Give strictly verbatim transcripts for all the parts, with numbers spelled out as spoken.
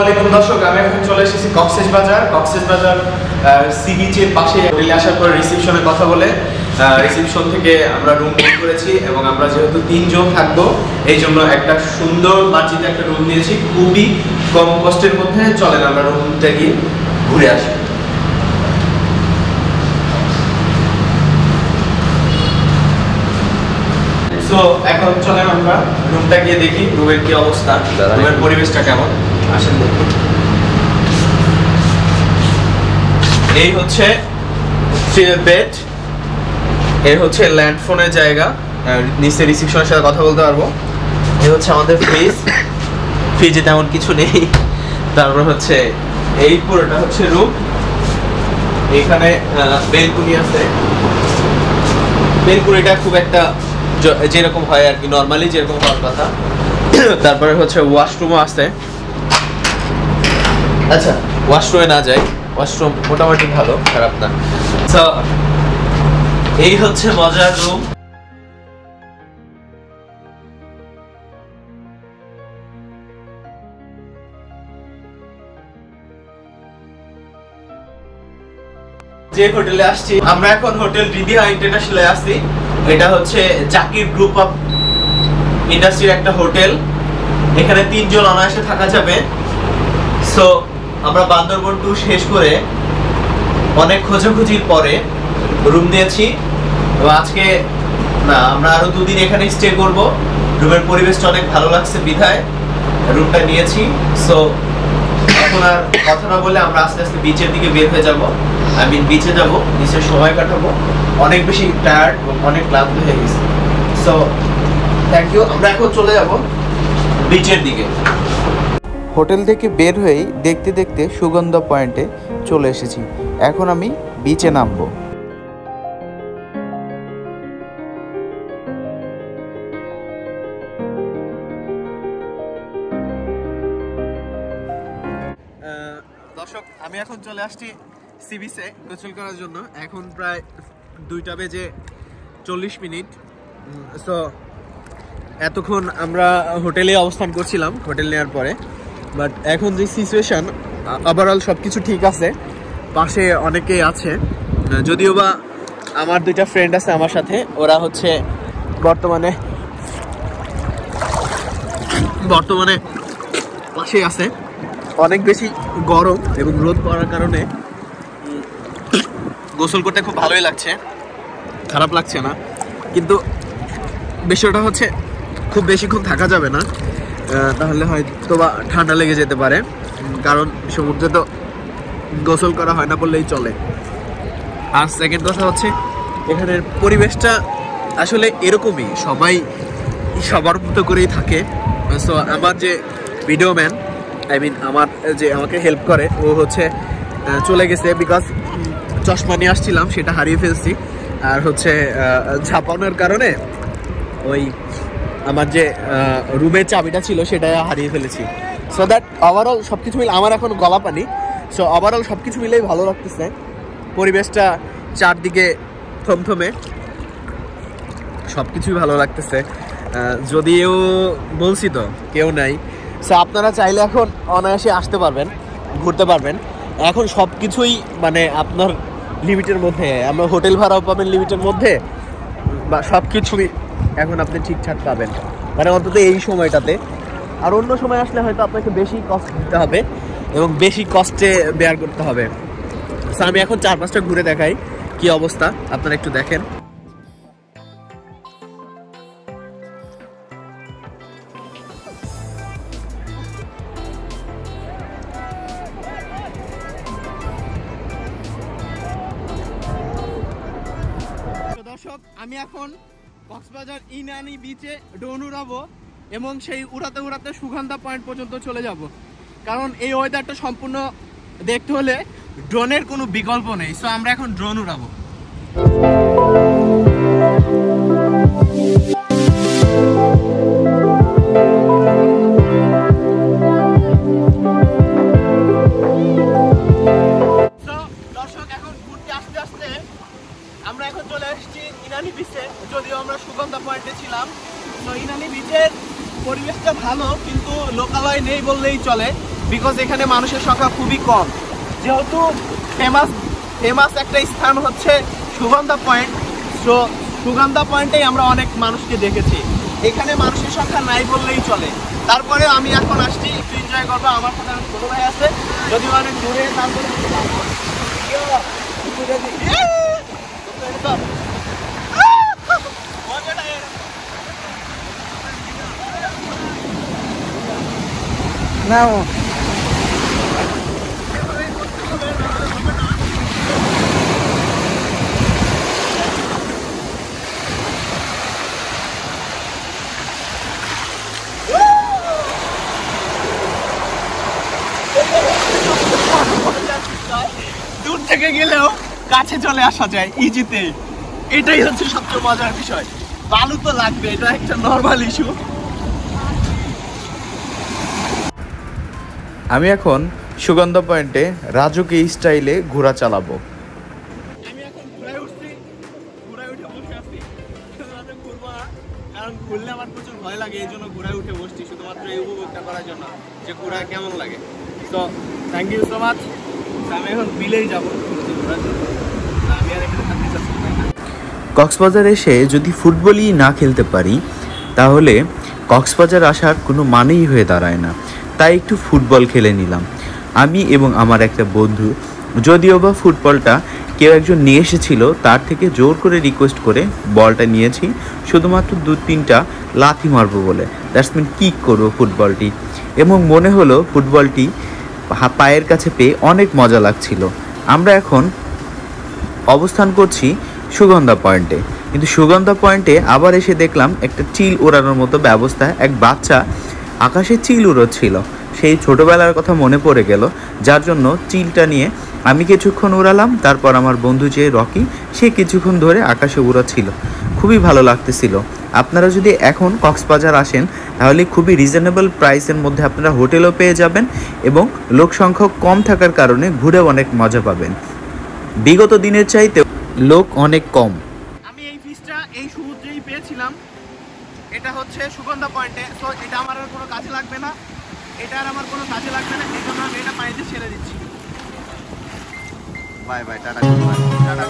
আলাইকুম দর্শক, আমি এখন চলে এসেছি কক্সেস বাজার। কক্সেস বাজার সি বিচের পাশে হোটেলে আসার পর রিসেপশনে কথা বলে রিসেপশন থেকে আমরা রুম বুক করেছি এবং আমরা যেহেতু তিনজন থাকবো এই জন্য একটা সুন্দর বাজেটে একটা রুম নিয়েছি, খুবই কম কষ্টের মধ্যে। চলেন আমরা রুমটা গিয়ে ঘুরে আসি। সো এখন চলেন আমরা রুমটা গিয়ে দেখি রুমের কি অবস্থা, রুমের পরিবেশটা কেমন। আসেন দেখুন, এই হচ্ছে বেড, এই হচ্ছে ল্যান্ড ফোনের জায়গা, নিচে রিসেপশনের সাথে কথা বলতে পারবো। এই হচ্ছে আমাদের ফ্রিজ, ফ্রিজে তেমন কিছু নেই। তারপর হচ্ছে এই পুরোটা হচ্ছে রুম, এখানে বেলকুনি আছে। বেলকুনিটা খুব একটা যেরকম হয় আর কি, নর্মালি যেরকম হওয়ার কথা। তারপরে হচ্ছে ওয়াশরুমও আছে। আচ্ছা, ওয়াশরুমে না যাই, ওয়াশরুম মোটামুটি ভালো, খারাপ না। তো এই হচ্ছে মজার রুম। যে হোটেলে আসছি আমরা এখন, হোটেল রিভিয়া ইন্টারন্যাশনালে আছি। এটা হচ্ছে জাকির গ্রুপ অফ ইন্ডাস্ট্রির একটা হোটেল, এখানে তিনজন অনায়াসে থাকা যাবে। সো আমরা বান্দরবন ট্যুর শেষ করে অনেক খোঁজাখুঁজির পরে রুম নিয়েছি এবং আজকে না আমরা আরো দুদিন এখানে স্টে করব। রুমের পরিবেশটা অনেক ভালো লাগছে বিধায় রুমটা নিয়েছি। সো এখন আর কথা না বলে আমরা আস্তে আস্তে বিচের দিকে বের হয়ে যাব। আমি বিচে যাব, বিচে সময় কাটাবো। অনেক বেশি টায়ার্ড এবং অনেক ক্লান্ত হয়ে গেছি। So thank you. আমরা এখন চলে যাব বিচের দিকে। হোটেল থেকে বের হয়েই দেখতে দেখতে সুগন্ধা পয়েন্টে চলে এসেছি। এখন আমি বিচে নামবো। দর্শক, আমি এখন চলে আসছি সি বিচে গোসল করার জন্য। এখন প্রায় দুইটা বেজে চল্লিশ মিনিট। সো এতক্ষণ আমরা হোটেলে অবস্থান করছিলাম হোটেল নেওয়ার পরে, বাট এখন যে সিচুয়েশন, ওভারঅল সব কিছু ঠিক আছে। পাশে অনেকেই আছে, যদিও বা আমার দুইটা ফ্রেন্ড আছে আমার সাথে, ওরা হচ্ছে বর্তমানে বর্তমানে পাশে আছে। অনেক বেশি গরম এবং রোদ পড়ার কারণে গোসল করতে খুব ভালোই লাগছে, খারাপ লাগছে না। কিন্তু বিষয়টা হচ্ছে খুব বেশিক্ষণ থাকা যাবে না, তাহলে হয়তো বা ঠান্ডা লেগে যেতে পারে। কারণ সমুদ্রে তো গোসল করা হয় না বললেই চলে। আর সেকেন্ড কথা হচ্ছে এখানের পরিবেশটা আসলে এরকমই, সবাই সবার মতো করেই থাকে। সো আমার যে ভিডিও ম্যান, আই মিন আমার যে আমাকে হেল্প করে, ও হচ্ছে চলে গেছে বিকজ চশমা নিয়ে আসছিলাম, সেটা হারিয়ে ফেলছি। আর হচ্ছে ছাপানোর কারণে ওই আমার যে রুমের চাবিটা ছিল সেটা হারিয়ে ফেলেছি। সো দ্যাট ওভারঅল সব কিছু মিলে আমার এখন গলা পানি। সো ওভারঅল সব কিছু মিলেই ভালো লাগতেছে। পরিবেশটা চারদিকে থমথমে, সব কিছুই ভালো লাগতেছে। যদিও বলছি তো কেউ নাই। সো আপনারা চাইলে এখন অনায়াসে আসতে পারবেন, ঘুরতে পারবেন। এখন সব কিছুই মানে আপনার লিমিটের মধ্যে, আমরা হোটেল ভাড়াও পাবেন লিমিটের মধ্যে, বা সব কিছুই এখন আপনি ঠিকঠাক পাবেন, মানে অন্তত এই সময়টাতে। আর অন্য সময় আসলে হয়তো আপনাকে বেশি কষ্ট দিতে হবে এবং বেশি কষ্টে বেয়ার করতে হবে। সো আমি এখন চার পাঁচটা ঘুরে দেখাই কি অবস্থা, আপনারা একটু দেখেন। দর্শক, আমি এখন কক্সবাজার ইনানি বিচে ড্রোন উড়াবো এবং সেই উড়াতে উড়াতে সুগন্ধা পয়েন্ট পর্যন্ত চলে যাব। কারণ এই ওয়েদারটা সম্পূর্ণ দেখতে হলে ড্রোনের কোনো বিকল্প নেই। সো আমরা এখন ড্রোন উড়াবো। দর্শক, এখন ঘুরতে আসতে আসতে আমরা এখন চলে আসছি ইনানি বিচে, যদিও আমরা সুগন্ধা পয়েন্টে ছিলাম। তো ইনানি বিচের পরিবেশটা ভালো, কিন্তু লোকালয় নেই বললেই চলে। বিকজ এখানে মানুষের সংখ্যা খুবই কম। যেহেতু ফেমাস ফেমাস একটা স্থান হচ্ছে সুগন্ধা পয়েন্ট, সো সুগন্ধা পয়েন্টেই আমরা অনেক মানুষকে দেখেছি। এখানে মানুষের সংখ্যা নাই বললেই চলে। তারপরে আমি এখন আসছি একটু এনজয় করবো। আমার সাথে আমার ছোটো ভাই আছে, যদিও অনেক দূরে। তারপরে না দূর থেকে গেলেও কাছে চলে আসা যায় ইজিতে, এটাই হচ্ছে সবচেয়ে মজার বিষয়। বালু তো লাগবে, এটা একটা নর্মাল ইস্যু। আমি এখন সুগন্ধা পয়েন্টে রাজুকি স্টাইলে ঘোড়া চালাবো। আমি এখন ঘোড়ায় উঠছি, ঘোড়ায় উঠে বসে আছি। শুধুমাত্র ঘুরবো না, কারণ ঘুরলে আমার প্রচুর ভয় লাগে, এই জন্য ঘোড়ায় উঠে বসছি শুধুমাত্র এই উপভোগটা করার জন্য যে ঘোড়ায় কেমন লাগে। তো থ্যাংক ইউ সো মাচ। আমি এখন বিলেই যাবো ঘোরার জন্য। আমি আর এখানে থাকতে চাচ্ছি না। কক্সবাজার এসে যদি ফুটবলই না খেলতে পারি তাহলে কক্সবাজার আসার কোনো মানেই হয়ে দাঁড়ায় না। তাই একটু ফুটবল খেলে নিলাম আমি এবং আমার একটা বন্ধু। যদিও বা ফুটবলটা কেউ একজন নিয়ে এসেছিল, তার থেকে জোর করে রিকোয়েস্ট করে বলটা নিয়েছি শুধুমাত্র দু তিনটা লাথি মারবো বলে। দ্যাটস মিন কিক করবো ফুটবলটি, এবং মনে হলো ফুটবলটি পায়ের কাছে পেয়ে অনেক মজা লাগছিল। আমরা এখন অবস্থান করছি সুগন্ধা পয়েন্টে, কিন্তু সুগন্ধা পয়েন্টে আবার এসে দেখলাম একটা চিল ওড়ানোর মতো ব্যবস্থা। এক বাচ্চা আকাশে চিল উড়োচ্ছিল, সেই ছোটোবেলার কথা মনে পড়ে গেল, যার জন্য চিলটা নিয়ে আমি কিছুক্ষণ উড়ালাম। তারপর আমার বন্ধু যে রকি, সে কিছুক্ষণ ধরে আকাশে উড়াচ্ছিল, খুবই ভালো লাগতেছিল। আপনারা যদি এখন কক্সবাজার আসেন তাহলে খুবই রিজনেবল প্রাইসের মধ্যে আপনারা হোটেলও পেয়ে যাবেন, এবং লোক সংখ্যা কম থাকার কারণে ঘুরে অনেক মজা পাবেন। বিগত দিনের চাইতে লোক অনেক কম। আমি এই ফিশটা এই সমুদ্রেই পেয়েছিলাম, এটা হচ্ছে সুগন্ধা পয়েন্টে। তো এটা আমার আর কোনো কাজে লাগবে না, এটা আর আমার কোনো কাজে লাগবে না, এই জন্য আমি এটা পানিতে ছেড়ে দিচ্ছি। Bye bye, tata tata.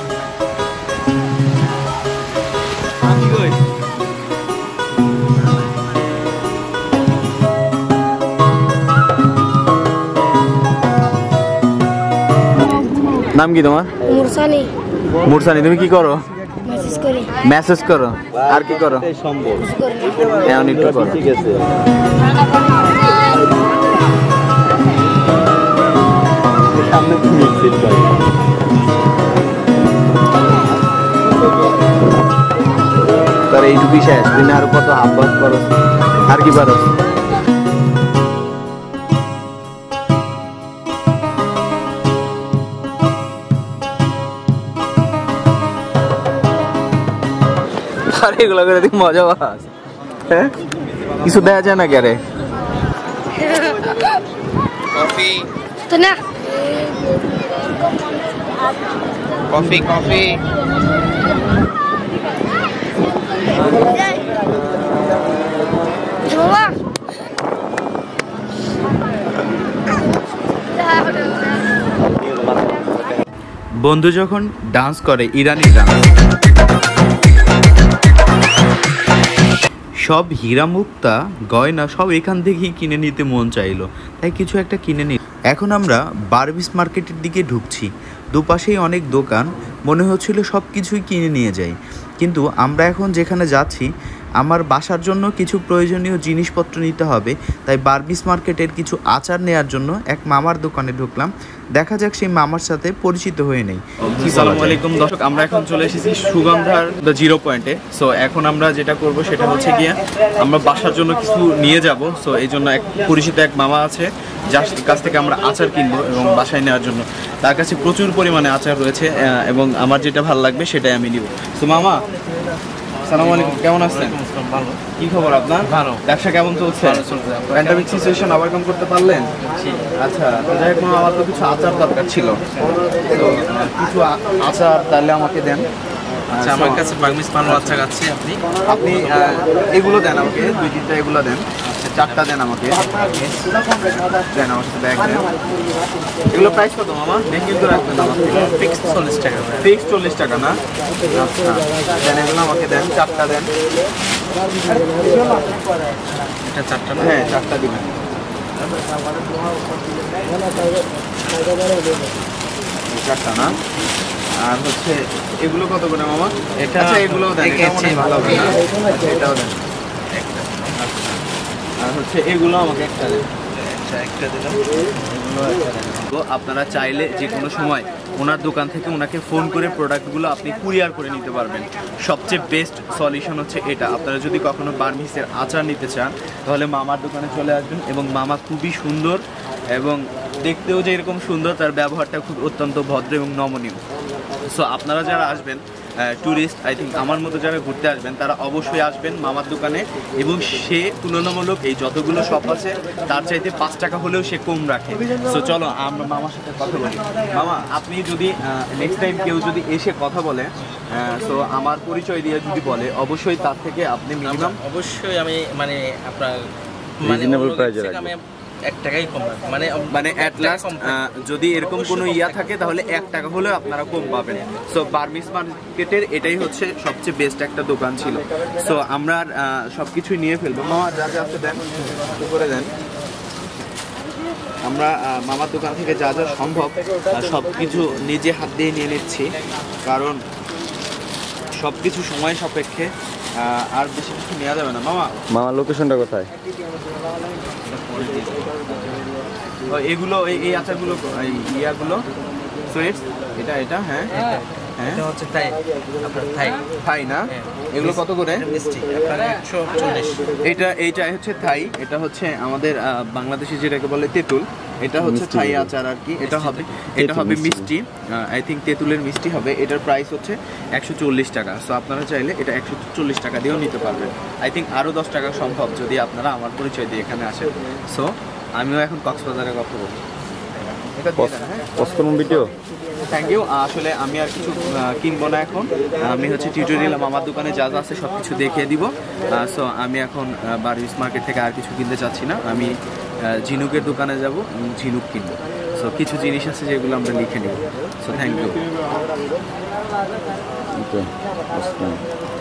নাম কি তোমার? মুরসানি। মুরসানি, তুমি কি করো? মেসেজ করি। মেসেজ করো, আর কি করো? এখন একটু করো। ঠিক আছে। তোর এইটুকুই শেষ, তুমি আরো কত হাব্বাস করো, আর কি পারো? আরে এগুলো করে দেখি মজা পাস, হ্যাঁ? কিছু দেয়া যায় না কে? কফি তো না কফি কফি বাবা বন্ধু যখন ডান্স করে ইরানি ডান্স, সব হীরা মুক্তা গয়না সব এখান থেকেই কিনে নিতে মন চাইলো, তাই কিছু একটা কিনে নি। এখন আমরা বারবিস মার্কেটের দিকে ঢুকছি। দুপাশেই অনেক দোকান, মনে হচ্ছিল সব কিছুই কিনে নিয়ে যাই। কিন্তু আমরা এখন যেখানে যাচ্ছি, আমার বাসার জন্য কিছু প্রয়োজনীয় জিনিসপত্র নিতে হবে, তাই বারবিস মার্কেটের কিছু আচার নেওয়ার জন্য এক মামার দোকানে ঢুকলাম। দেখা যাক সেই মামার সাথে পরিচিত হয়ে নেই। আসসালামু আলাইকুম দর্শক, আমরা এখন চলে এসেছি সুগন্ধার দ্য জিরো পয়েন্টে। সো এখন আমরা যেটা করব সেটা হচ্ছে গিয়ে আমরা বাসার জন্য কিছু নিয়ে যাব। সো এই জন্য এক পরিচিত এক মামা আছে, যার কাছ থেকে আমরা আচার কিনবো এবং বাসায় নেওয়ার জন্য। তার কাছে প্রচুর পরিমাণে আচার রয়েছে এবং আমার যেটা ভালো লাগবে সেটাই আমি নিব। সো মামা, আসসালামু আলাইকুম, কেমন আছেন? ভালো। কি খবর আপনার? ভালো। ব্যবসা কেমন চলছে? প্যান্ডামিক সিচুয়েশন ওভারকাম করতে পারলেন? আচ্ছা, তো যাই হোক, আমার তো কিছু আচার দরকার ছিল, তো কিছু আ- আচার তাহলে আমাকে দেন। আচ্ছা, আমার কাছে বার্মিজ পানো আচার আছে, আপনি আপনি আহ, এগুলো দেন আমাকে, দুই তিনটা এগুলো দেন। আচ্ছা চারটা দেন আমাকে, দেন আমার সাথে ব্যাগ দেন। এগুলো প্রাইস কত মামা? দেখি তো রাখবেন আমাকে। ফিক্স চল্লিশ টাকা। ফিক্স চল্লিশ টাকা না? আচ্ছা দেন, এগুলো আমাকে দেন, চারটা দেন। এটা চারটা না? হ্যাঁ চারটা দিবেন। চারটা না? আর হচ্ছে এগুলো কত করে মামা? এটা আচ্ছা এগুলোও দেন, এটা মনে হয় ভালো হবে না? আচ্ছা এটাও দেন। একটা। আচ্ছা আর হচ্ছে এগুলো আমাকে একটা দেন। আচ্ছা একটা দিলাম। তো আপনারা চাইলে যে কোনো সময় ওনার দোকান থেকে ওনাকে ফোন করে প্রোডাক্টগুলো আপনি কুরিয়ার করে নিতে পারবেন। সবচেয়ে বেস্ট সলিউশন হচ্ছে এটা। আপনারা যদি কখনো বার্মিসের আচার নিতে চান তাহলে মামার দোকানে চলে আসবেন, এবং মামা খুবই সুন্দর এবং দেখতেও যে এরকম সুন্দর, তার ব্যবহারটা খুব অত্যন্ত ভদ্র এবং নমনীয়। সো আপনারা যারা আসবেন ট্যুরিস্ট, আই থিঙ্ক আমার মতো যারা ঘুরতে আসবেন তারা অবশ্যই আসবেন মামার দোকানে, এবং সে তুলনামূলক এই যতগুলো শপ আছে তার চাইতে পাঁচ টাকা হলেও সে কম রাখে। সো চলো আমরা মামার সাথে কথা বলি। মামা আপনি যদি নেক্সট টাইম কেউ যদি এসে কথা বলে, সো আমার পরিচয় দিয়ে যদি বলে, অবশ্যই তার থেকে আপনি মিনিমাম অবশ্যই আমি মানে আপনার মানে অন্য থেকে আমি এক টাকাই কম রাখবো। মানে মানে অ্যাট লাস্ট যদি এরকম কোনো ইয়া থাকে তাহলে এক টাকা হলেও আপনারা কম পাবেন। সো বার্মিস মার্কেটের এটাই হচ্ছে সবচেয়ে বেস্ট একটা দোকান ছিল। সো আমরা সব কিছুই নিয়ে ফেলবো। মামা যা যা আছে দেন, একটু করে দেন। আমরা মামার দোকান থেকে যা যা সম্ভব সব কিছু নিজে হাত দিয়ে নিয়ে নিচ্ছি, কারণ সব কিছু সময় সাপেক্ষে আর বেশি কিছু নেওয়া যাবে না। মামা মামার লোকেশনটা কোথায়? এগুলো এই আচারগুলো, এই ইয়াগুলো সুইটস, এটা এটা হ্যাঁ হ্যাঁ এটা হচ্ছে তাই আপনার থাই থাই না? এগুলো কত করে? মিষ্টি আপনার একশো চল্লিশ। এটা এইটা হচ্ছে থাই, এটা হচ্ছে আমাদের বাংলাদেশে যেটাকে বলে তেঁতুল, এটা হচ্ছে থাই আচার আর কি। এটা হবে এটা হবে মিষ্টি, আই থিঙ্ক তেঁতুলের মিষ্টি হবে। এটার প্রাইস হচ্ছে একশো চল্লিশ টাকা। সো আপনারা চাইলে এটা একশো চল্লিশ টাকা দিয়েও নিতে পারবেন। আই থিঙ্ক আরও দশ টাকা সম্ভব যদি আপনারা আমার পরিচয় দিয়ে এখানে আসেন। সো আমিও এখন কক্সবাজারে কথা বলবো। এটা দিয়ে দেন, হ্যাঁ পোস্ট করুন ভিডিও। Thank you. আসলে আমি আর কিছু কিনবো না এখন, আমি হচ্ছে টিউটোরিয়াল আমার দোকানে যা যা আছে সব কিছু দেখিয়ে দিব। সো আমি এখন বার্মিস মার্কেট থেকে আর কিছু কিনতে চাচ্ছি না, আমি ঝিনুকের দোকানে যাব, ঝিনুক কিনবো। সো কিছু জিনিস আছে যেগুলো আমরা লিখে নিব। So thank you.